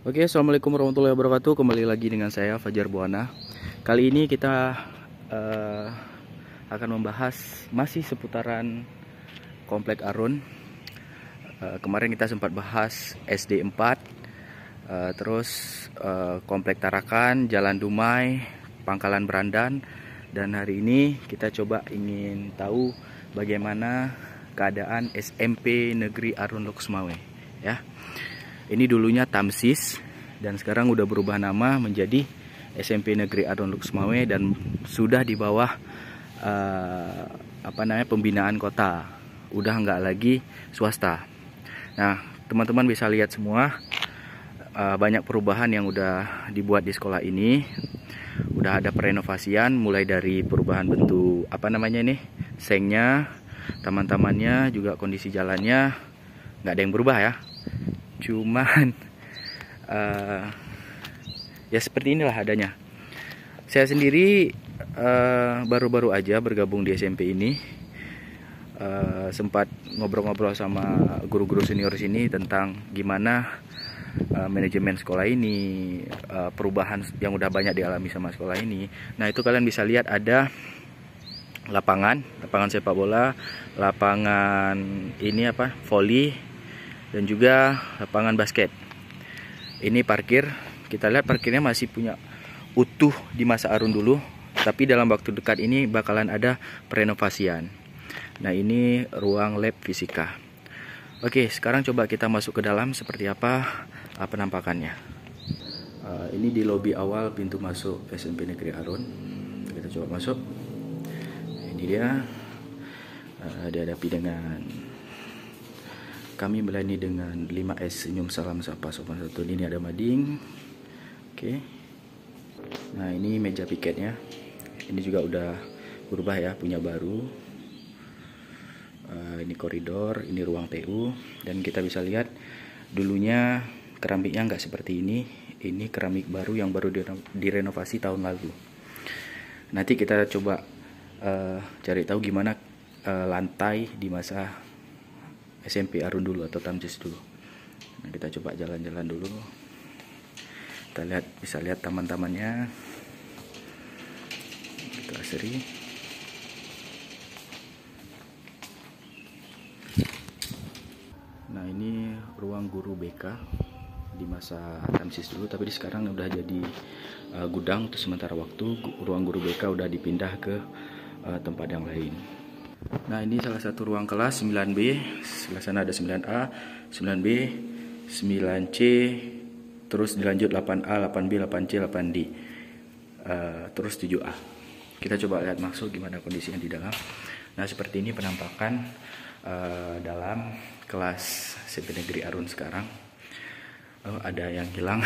Oke, assalamualaikum warahmatullahi wabarakatuh. Kembali lagi dengan saya Fajar Buana. Kali ini kita akan membahas masih seputaran Komplek Arun. Kemarin kita sempat bahas SD 4, terus Komplek Tarakan, Jalan Dumai, Pangkalan Berandan, dan hari ini kita coba ingin tahu bagaimana keadaan SMP Negeri Arun Loksmawe, ya. Ini dulunya Tamsis dan sekarang udah berubah nama menjadi SMP Negeri Arun Loksmawe dan sudah di bawah pembinaan kota. Udah nggak lagi swasta. Nah, teman-teman bisa lihat semua banyak perubahan yang udah dibuat di sekolah ini. Udah ada perenovasian mulai dari perubahan bentuk sengnya, taman-tamannya, juga kondisi jalannya nggak ada yang berubah ya. Cuman ya seperti inilah adanya. Saya sendiri baru-baru aja bergabung di SMP ini. Sempat ngobrol-ngobrol sama guru-guru senior sini tentang gimana manajemen sekolah ini, perubahan yang udah banyak dialami sama sekolah ini. Nah, itu kalian bisa lihat ada lapangan sepak bola, lapangan voli, dan juga lapangan basket. Ini parkir, kita lihat parkirnya masih punya utuh di masa Arun dulu, tapi dalam waktu dekat ini bakalan ada perenovasian. Nah, ini ruang lab fisika. Oke, sekarang coba kita masuk ke dalam seperti apa penampakannya. Ini di lobi awal pintu masuk SMP Negeri Arun. Kita coba masuk. Ini dia, dihadapi dengan kami melayani dengan 5S, senyum, salam, sapa, sopan santun. Ini ada mading. Oke. Nah, ini meja piketnya. Ini juga udah berubah ya, punya baru. Ini koridor, ini ruang TU. Dan kita bisa lihat dulunya keramiknya nggak seperti ini. Ini keramik baru yang baru direnovasi tahun lalu. Nanti kita coba cari tahu gimana lantai di masa SMP Arun dulu atau Tamsis dulu. Nah, kita coba jalan-jalan dulu. Kita bisa lihat taman-tamannya. Kita asri. Nah, ini ruang guru BK di masa Tamsis dulu, tapi sekarang udah jadi gudang untuk sementara waktu. Ruang guru BK udah dipindah ke tempat yang lain. Nah, ini salah satu ruang kelas 9B. Sebelah sana ada 9A, 9B, 9C, terus dilanjut 8A, 8B, 8C, 8D, terus 7A. Kita coba lihat masuk gimana kondisinya di dalam. Nah, seperti ini penampakan dalam kelas SMP Negeri Arun sekarang. Oh, ada yang hilang.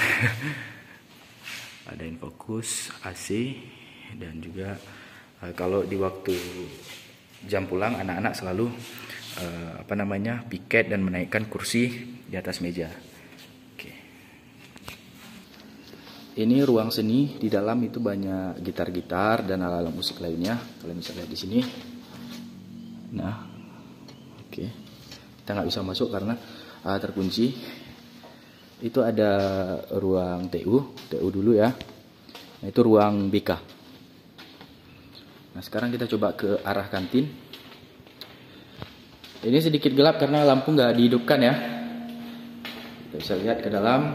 Ada yang fokus, AC, dan juga kalau di waktu jam pulang anak-anak selalu piket dan menaikkan kursi di atas meja. Oke. Ini ruang seni, di dalam itu banyak gitar-gitar dan alat-alat musik lainnya. Kalian bisa lihat di sini. Nah, oke. Kita nggak bisa masuk karena terkunci. Itu ada ruang TU dulu ya. Nah, itu ruang BK. Nah, sekarang kita coba ke arah kantin. Ini sedikit gelap karena lampu nggak dihidupkan ya. Kita bisa lihat ke dalam.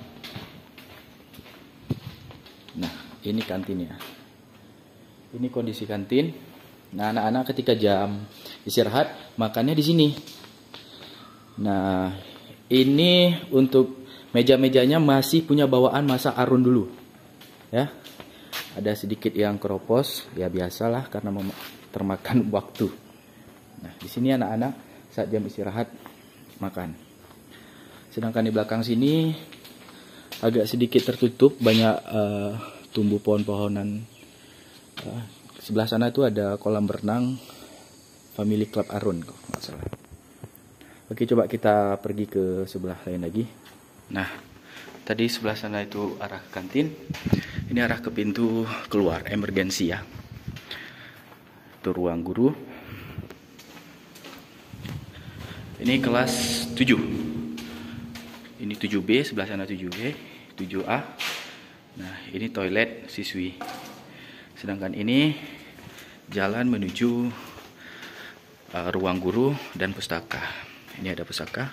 Nah, ini kantinnya. Ini kondisi kantin. Nah, anak-anak ketika jam istirahat makannya di sini. Nah, ini untuk meja-mejanya masih punya bawaan masa Arun dulu, ya. Ada sedikit yang keropos, ya biasalah karena termakan waktu. Nah, di sini anak-anak saat jam istirahat makan. Sedangkan di belakang sini agak sedikit tertutup, banyak tumbuh pohon-pohonan. Sebelah sana itu ada kolam berenang Family Club Arun, kalau nggak salah. Oke, coba kita pergi ke sebelah lain lagi. Nah, tadi sebelah sana itu arah kantin. Ini arah ke pintu keluar emergensi ya. Itu ruang guru. Ini kelas 7. Ini 7B, sebelah sana 7B, 7A. Nah, ini toilet siswi. Sedangkan ini jalan menuju ruang guru dan pustaka. Ini ada pustaka.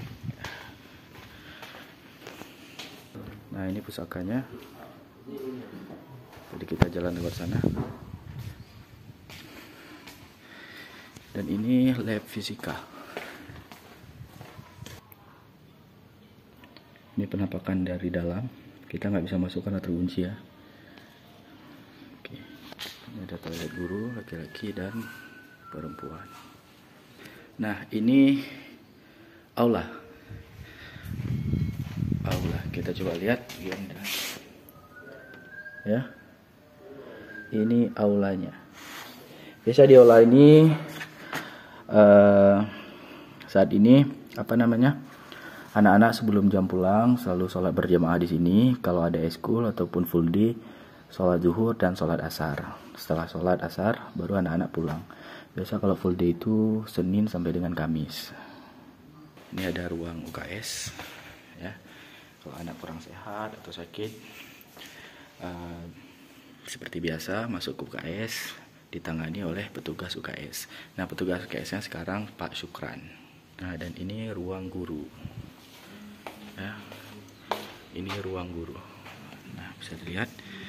Nah, ini pustakanya. Jadi kita jalan lewat sana. Dan ini lab fisika. Ini penampakan dari dalam. Kita nggak bisa masuk karena terkunci ya. Oke. Ini ada toilet guru laki-laki dan perempuan. Nah, ini aula. Aula. Kita coba lihat gimana. Ya. Ini aulanya. Biasa di aula ini saat ini anak-anak sebelum jam pulang selalu sholat berjamaah di sini. Kalau ada eskul ataupun full day, sholat zuhur dan sholat asar. Setelah sholat asar, baru anak-anak pulang. Biasa kalau full day itu Senin sampai dengan Kamis. Ini ada ruang UKS. Ya, kalau anak kurang sehat atau sakit, seperti biasa masuk ke UKS, ditangani oleh petugas UKS. Nah, petugas UKS-nya sekarang Pak Syukran. Nah, dan ini ruang guru. Ya, ini ruang guru. Nah, bisa dilihat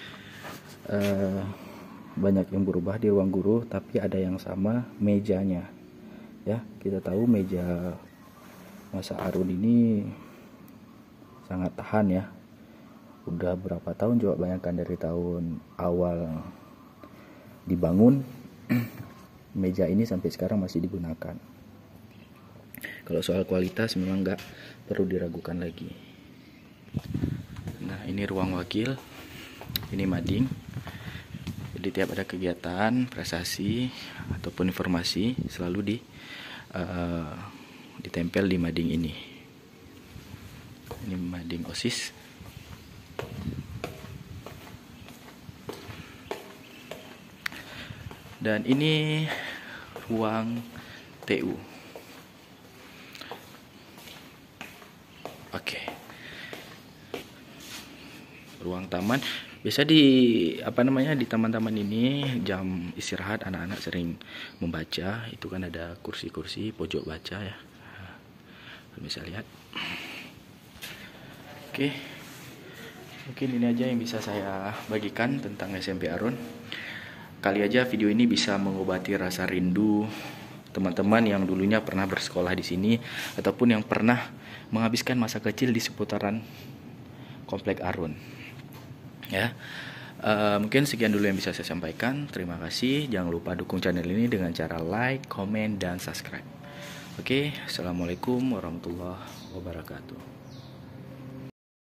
banyak yang berubah di ruang guru, tapi ada yang sama mejanya. Ya, kita tahu meja masa Arun ini sangat tahan ya. Udah berapa tahun, coba bayangkan dari tahun awal dibangun, meja ini sampai sekarang masih digunakan. Kalau soal kualitas memang nggak perlu diragukan lagi. Nah, ini ruang wakil, ini mading. Jadi tiap ada kegiatan, prestasi ataupun informasi selalu ditempel di mading ini. Ini mading OSIS. Dan ini ruang TU. Oke. Ruang taman. Biasa di taman-taman ini jam istirahat anak-anak sering membaca. Itu kan ada kursi-kursi pojok baca ya. Bisa lihat. Oke. Mungkin ini aja yang bisa saya bagikan tentang SMP Arun. Kali aja video ini bisa mengobati rasa rindu teman-teman yang dulunya pernah bersekolah di sini ataupun yang pernah menghabiskan masa kecil di seputaran Komplek Arun. Ya, mungkin sekian dulu yang bisa saya sampaikan. Terima kasih. Jangan lupa dukung channel ini dengan cara like, komen, dan subscribe. Oke, assalamualaikum warahmatullahi wabarakatuh.